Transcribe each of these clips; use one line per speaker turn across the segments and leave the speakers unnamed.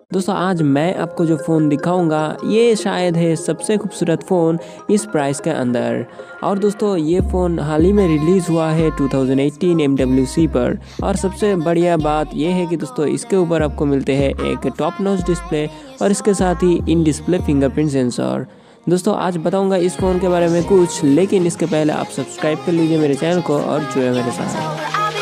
दोस्तों आज मैं आपको जो फ़ोन दिखाऊंगा ये शायद है सबसे खूबसूरत फ़ोन इस प्राइस के अंदर। और दोस्तों ये फ़ोन हाल ही में रिलीज़ हुआ है 2018 MWC पर। और सबसे बढ़िया बात ये है कि दोस्तों इसके ऊपर आपको मिलते हैं एक टॉप नॉच डिस्प्ले और इसके साथ ही इन डिस्प्ले फिंगरप्रिंट सेंसर। दोस्तों आज बताऊंगा इस फ़ोन के बारे में कुछ, लेकिन इसके पहले आप सब्सक्राइब कर लीजिए मेरे चैनल को और जुड़े मेरे साथ।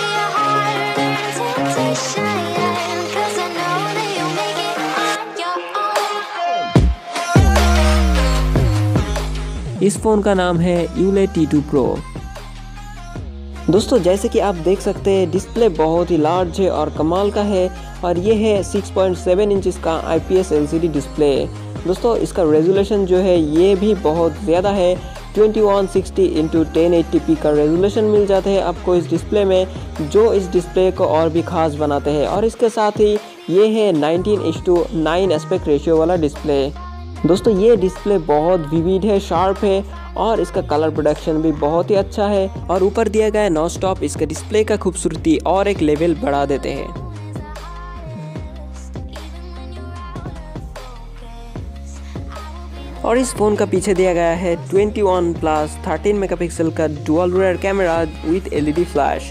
इस फ़ोन का नाम है Ulepfone T2 Pro। दोस्तों जैसे कि आप देख सकते हैं डिस्प्ले बहुत ही लार्ज है और कमाल का है और ये है 6.7 इंचेस का IPS LCD डिस्प्ले। दोस्तों इसका रेजोल्यूशन जो है ये भी बहुत ज़्यादा है, 2160x1080p का रेजोल्यूशन मिल जाता है आपको इस डिस्प्ले में, जो इस डिस्प्ले को और भी ख़ास बनाते हैं। और इसके साथ ही ये है 19:9 एस्पेक्ट रेशियो वाला डिस्प्ले। दोस्तों ये डिस्प्ले बहुत विविड है, शार्प है और इसका कलर प्रोडक्शन भी बहुत ही अच्छा है। और ऊपर दिया गया नॉन स्टॉप इसके डिस्प्ले का खूबसूरती और एक लेवल बढ़ा देते हैं। और इस फ़ोन का पीछे दिया गया है 21+13 मेगापिक्सल का dual rear camera with LED flash.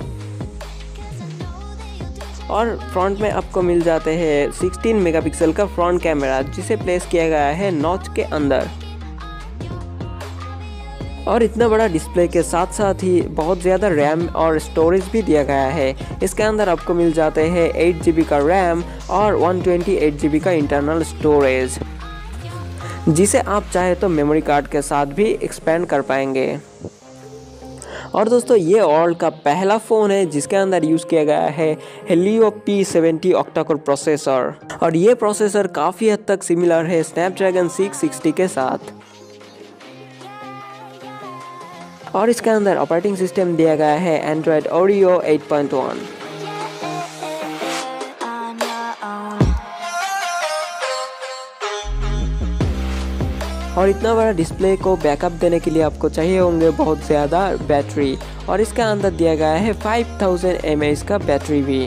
और फ्रंट में आपको मिल जाते हैं 16 मेगापिक्सल का फ्रंट कैमरा, जिसे प्लेस किया गया है नॉच के अंदर। और इतना बड़ा डिस्प्ले के साथ साथ ही बहुत ज़्यादा रैम और स्टोरेज भी दिया गया है। इसके अंदर आपको मिल जाते हैं 8GB का रैम और 128GB का इंटरनल स्टोरेज, जिसे आप चाहे तो मेमोरी कार्ड के साथ भी एक्सपेंड कर पाएंगे। और दोस्तों ये ऑल का पहला फ़ोन है जिसके अंदर यूज़ किया गया है Helio P70 ऑक्टा-कोर प्रोसेसर। और ये प्रोसेसर काफ़ी हद तक सिमिलर है स्नैपड्रैगन 660 के साथ। और इसके अंदर ऑपरेटिंग सिस्टम दिया गया है Android Oreo 8.1। और इतना बड़ा डिस्प्ले को बैकअप देने के लिए आपको चाहिए होंगे बहुत ज़्यादा बैटरी, और इसके अंदर दिया गया है 5000 mAh का बैटरी भी।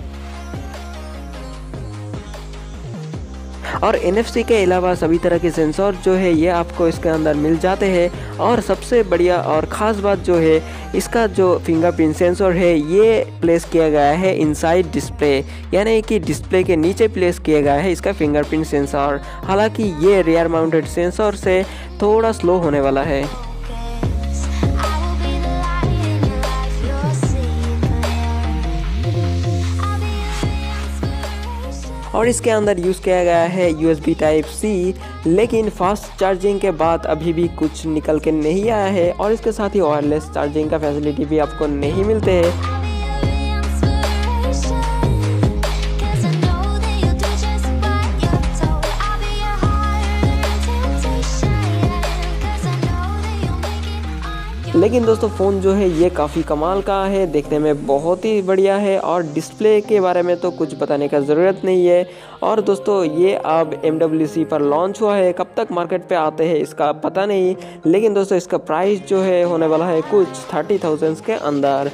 और NFC के अलावा सभी तरह के सेंसर जो है ये आपको इसके अंदर मिल जाते हैं। और सबसे बढ़िया और ख़ास बात जो है इसका जो फिंगरप्रिंट सेंसर है ये प्लेस किया गया है इनसाइड डिस्प्ले, यानी कि डिस्प्ले के नीचे प्लेस किया गया है इसका फिंगरप्रिंट सेंसर। हालांकि ये रियर माउंटेड सेंसर से थोड़ा स्लो होने वाला है। और इसके अंदर यूज़ किया गया है USB Type-C, लेकिन फास्ट चार्जिंग के बाद अभी भी कुछ निकल के नहीं आया है। और इसके साथ ही वायरलेस चार्जिंग का फैसिलिटी भी आपको नहीं मिलते हैं। लेकिन दोस्तों फ़ोन जो है ये काफ़ी कमाल का है, देखने में बहुत ही बढ़िया है और डिस्प्ले के बारे में तो कुछ बताने का ज़रूरत नहीं है। और दोस्तों ये अब MWC पर लॉन्च हुआ है, कब तक मार्केट पे आते हैं इसका पता नहीं, लेकिन दोस्तों इसका प्राइस जो है होने वाला है कुछ 30,000 के अंदर।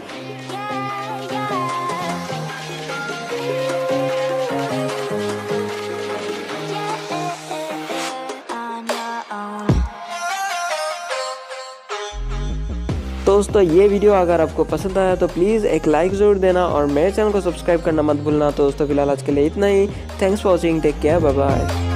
दोस्तों ये वीडियो अगर आपको पसंद आया तो प्लीज़ एक लाइक ज़रूर देना और मेरे चैनल को सब्सक्राइब करना मत भूलना। तो दोस्तों फिलहाल आज के लिए इतना ही। Thanks for watching, take care, bye bye.